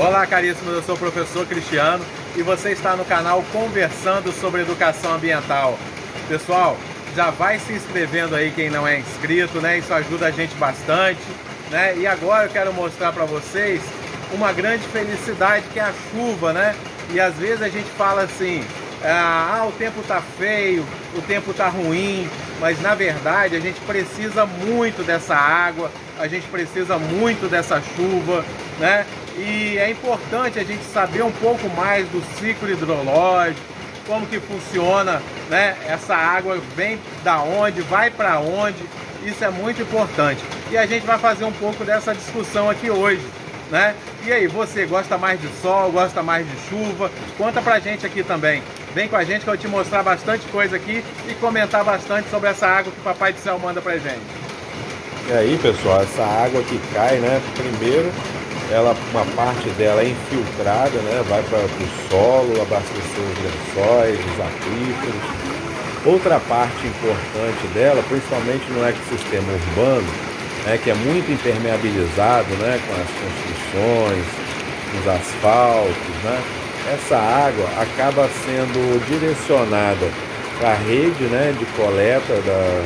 Olá, caríssimos, eu sou o professor Cristiano e você está no canal Conversando sobre Educação Ambiental. Pessoal, já vai se inscrevendo aí quem não é inscrito, né? Isso ajuda a gente bastante, né? E agora eu quero mostrar para vocês uma grande felicidade que é a chuva, né? E às vezes a gente fala assim, o tempo tá feio, o tempo tá ruim, mas na verdade a gente precisa muito dessa água, a gente precisa muito dessa chuva, né? E é importante a gente saber um pouco mais do ciclo hidrológico, como que funciona, né? Essa água vem da onde, vai para onde, isso é muito importante. E a gente vai fazer um pouco dessa discussão aqui hoje, né? E aí, você gosta mais de sol, gosta mais de chuva? Conta pra gente aqui também. Vem com a gente que eu vou te mostrar bastante coisa aqui e comentar bastante sobre essa água que o Papai do Céu manda pra gente. E aí, pessoal, essa água que cai, né? Primeiro, uma parte dela é infiltrada, né? Vai para o solo, abastecer os lençóis, os aquíferos. Outra parte importante dela, principalmente no ecossistema urbano, que é muito impermeabilizado, né? Com as construções, os asfaltos, né? Essa água acaba sendo direcionada para a rede, né? De coleta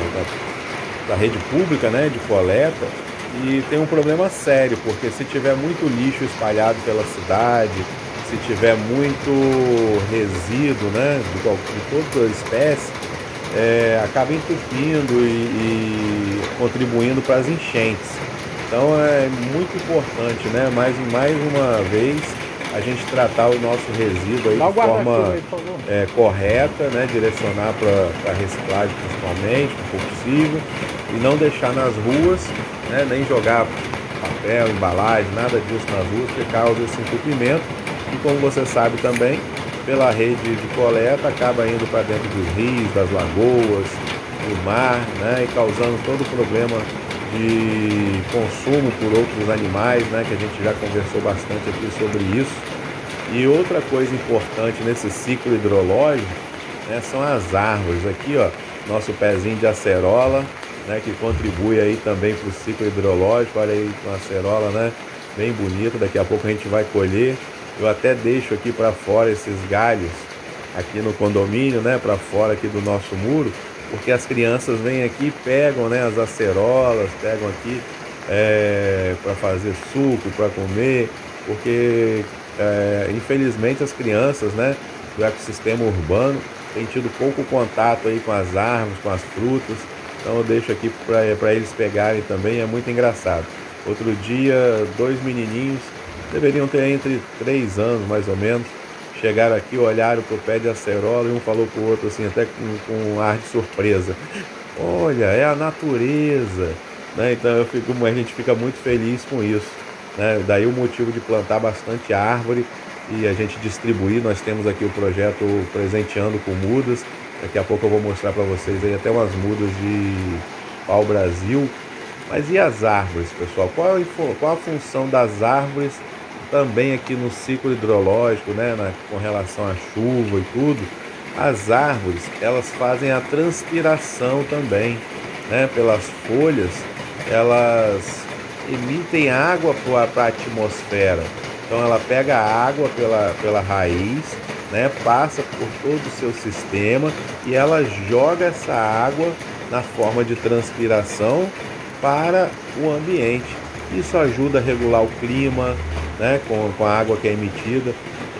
da rede pública, né? De coleta. E tem um problema sério, porque se tiver muito lixo espalhado pela cidade, se tiver muito resíduo, né, de toda a espécie, acaba entupindo e contribuindo para as enchentes. Então é muito importante, né, mais uma vez, a gente tratar o nosso resíduo aí de forma correta, né, direcionar para reciclagem principalmente, se for possível, e não deixar nas ruas, né, nem jogar papel, embalagem, nada disso nas ruas, que causa esse entupimento. E como você sabe também, pela rede de coleta acaba indo para dentro dos rios, das lagoas, do mar, né, e causando todo o problema de consumo por outros animais, né, que a gente já conversou bastante aqui sobre isso. E outra coisa importante nesse ciclo hidrológico, né, são as árvores. Aqui, ó, nosso pezinho de acerola, né, que contribui aí também para o ciclo hidrológico. Olha aí com a acerola, né, bem bonita. Daqui a pouco a gente vai colher. Eu até deixo aqui para fora esses galhos aqui no condomínio, né, para fora aqui do nosso muro, porque as crianças vêm aqui e pegam, né, as acerolas, pegam aqui para fazer suco, para comer, porque infelizmente as crianças, né, do ecossistema urbano têm tido pouco contato aí com as árvores, com as frutas. Então eu deixo aqui para eles pegarem também, é muito engraçado. Outro dia, 2 menininhos, deveriam ter entre 3 anos mais ou menos, chegaram aqui, olharam pro pé de acerola e um falou pro outro assim, até com um ar de surpresa: olha, é a natureza, né? Então a gente fica muito feliz com isso, né? Daí o motivo de plantar bastante árvore e a gente distribuir. Nós temos aqui o projeto Presenteando com Mudas. Daqui a pouco eu vou mostrar para vocês aí até umas mudas de pau-brasil. Mas e as árvores, pessoal? Qual a função das árvores também aqui no ciclo hidrológico, né? Com relação à chuva e tudo? As árvores, elas fazem a transpiração também, né? Pelas folhas, elas emitem água para a atmosfera. Então ela pega a água pela raiz, né, passa por todo o seu sistema e ela joga essa água na forma de transpiração para o ambiente. Isso ajuda a regular o clima, né, com a água que é emitida.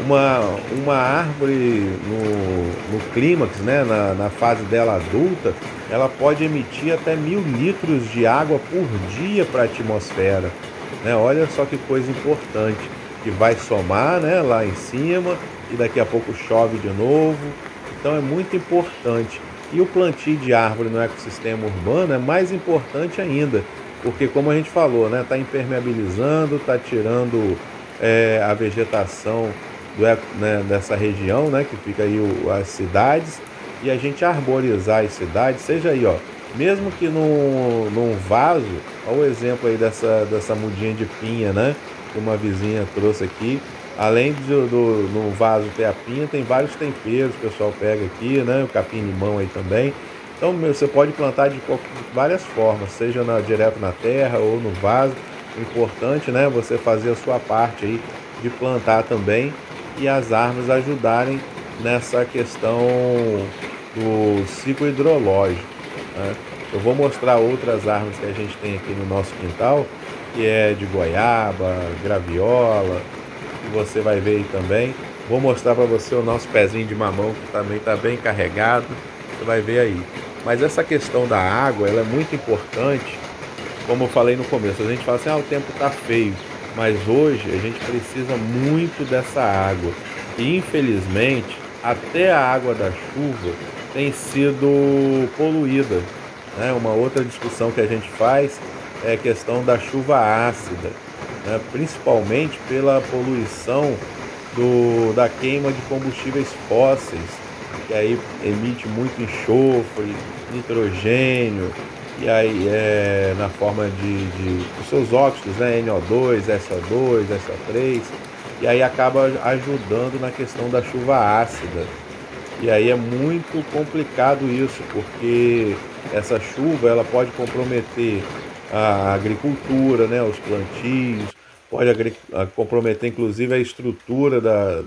Uma árvore no clímax, né, na fase dela adulta, ela pode emitir até 1000 litros de água por dia para a atmosfera, né? Olha só que coisa importante, que vai somar, né, lá em cima, e daqui a pouco chove de novo. Então é muito importante. E o plantio de árvore no ecossistema urbano é mais importante ainda, porque como a gente falou, né, está impermeabilizando, está tirando a vegetação dessa região, né, que fica aí as cidades, e a gente arborizar as cidades, seja aí, ó, mesmo que num vaso. Olha o exemplo aí dessa mudinha de pinha, né, que uma vizinha trouxe aqui. Além no vaso ter a pinha, tem vários temperos, o pessoal pega aqui, né? O capim-limão aí também. Então você pode plantar de várias formas, seja direto na terra ou no vaso. O importante, né, você fazer a sua parte aí de plantar também e as árvores ajudarem nessa questão do ciclo hidrológico, né? Eu vou mostrar outras árvores que a gente tem aqui no nosso quintal, que é de goiaba, graviola, que você vai ver aí também. Vou mostrar para você o nosso pezinho de mamão, que também está bem carregado, você vai ver aí. Mas essa questão da água, ela é muito importante, como eu falei no começo. A gente fala assim, o tempo está feio, mas hoje a gente precisa muito dessa água. E infelizmente, até a água da chuva tem sido poluída, né? Uma outra discussão que a gente faz é a questão da chuva ácida, né? Principalmente pela poluição da queima de combustíveis fósseis, que aí emite muito enxofre, nitrogênio, e aí na forma de os seus óxidos, né? NO2, SO2, SO3, e aí acaba ajudando na questão da chuva ácida. E aí é muito complicado isso, porque essa chuva ela pode comprometer a agricultura, né, os plantios, pode comprometer inclusive a estrutura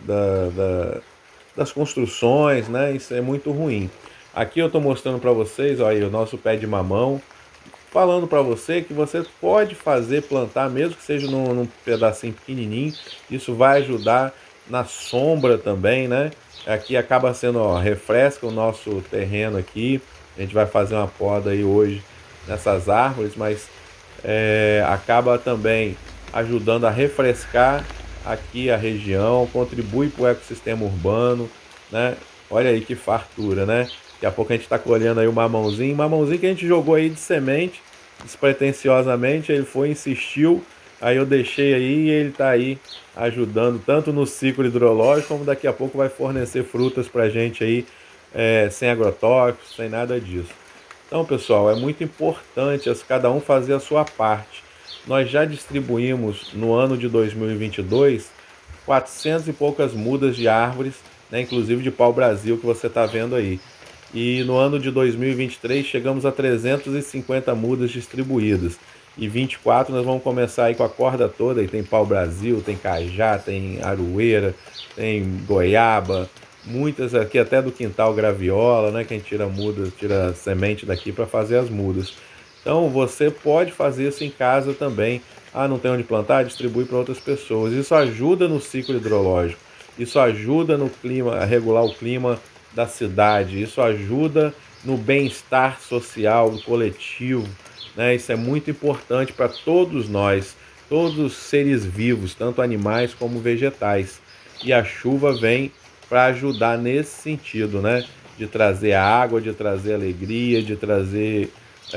das construções, né? Isso é muito ruim. Aqui eu estou mostrando para vocês, olha aí, o nosso pé de mamão, falando para você que você pode fazer, plantar, mesmo que seja num pedacinho pequenininho, isso vai ajudar na sombra também, né? Aqui acaba sendo, refresca o nosso terreno aqui. A gente vai fazer uma poda aí hoje nessas árvores, mas acaba também ajudando a refrescar aqui a região, contribui para o ecossistema urbano, né? Olha aí que fartura, né? Daqui a pouco a gente está colhendo aí o mamãozinho que a gente jogou aí de semente, despretensiosamente, ele foi, insistiu, aí eu deixei aí e ele está aí ajudando tanto no ciclo hidrológico, como daqui a pouco vai fornecer frutas para a gente aí, sem agrotóxicos, sem nada disso. Então, pessoal, é muito importante cada um fazer a sua parte. Nós já distribuímos no ano de 2022 400 e poucas mudas de árvores, né, inclusive de pau-brasil que você está vendo aí. E no ano de 2023 chegamos a 350 mudas distribuídas. E 24 nós vamos começar aí com a corda toda. E tem pau-brasil, tem cajá, tem aroeira, tem goiaba, muitas aqui até do quintal graviola, né? Que a gente tira mudas, tira semente daqui para fazer as mudas. Então você pode fazer isso em casa também. Não tem onde plantar? Distribui para outras pessoas. Isso ajuda no ciclo hidrológico. Isso ajuda no clima, a regular o clima da cidade. Isso ajuda no bem-estar social, do coletivo, né? Isso é muito importante para todos nós, todos os seres vivos, tanto animais como vegetais. E a chuva vem para ajudar nesse sentido, né? De trazer água, de trazer alegria, de trazer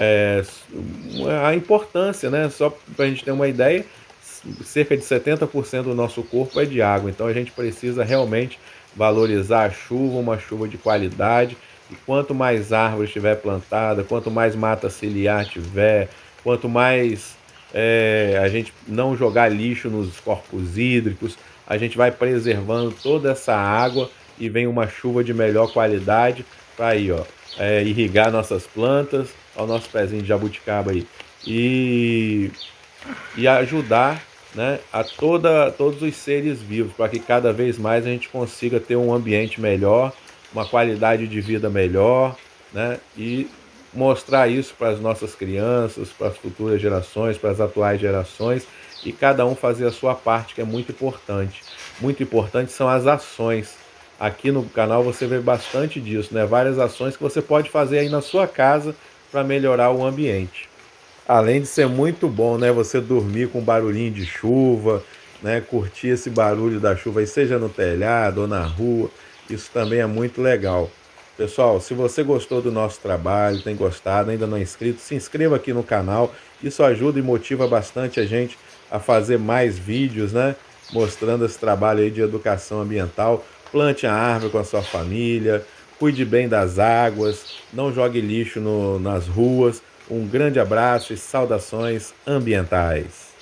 a importância, né? Só para a gente ter uma ideia, cerca de 70% do nosso corpo é de água, então a gente precisa realmente valorizar a chuva, uma chuva de qualidade. E quanto mais árvore estiver plantada, quanto mais mata ciliar tiver, quanto mais a gente não jogar lixo nos corpos hídricos, a gente vai preservando toda essa água e vem uma chuva de melhor qualidade para aí, irrigar nossas plantas, ao nosso pezinho de jabuticaba aí, e ajudar, né, a todos os seres vivos, para que cada vez mais a gente consiga ter um ambiente melhor, uma qualidade de vida melhor, né, e mostrar isso para as nossas crianças, para as futuras gerações, para as atuais gerações, e cada um fazer a sua parte, que é muito importante. Muito importante são as ações. Aqui no canal você vê bastante disso, né? Várias ações que você pode fazer aí na sua casa para melhorar o ambiente. Além de ser muito bom, né, você dormir com barulhinho de chuva, né, curtir esse barulho da chuva, aí, seja no telhado ou na rua, isso também é muito legal. Pessoal, se você gostou do nosso trabalho, tem gostado, ainda não é inscrito, se inscreva aqui no canal, isso ajuda e motiva bastante a gente a fazer mais vídeos, né, mostrando esse trabalho aí de educação ambiental. Plante a árvore com a sua família, cuide bem das águas, não jogue lixo nas ruas. Um grande abraço e saudações ambientais.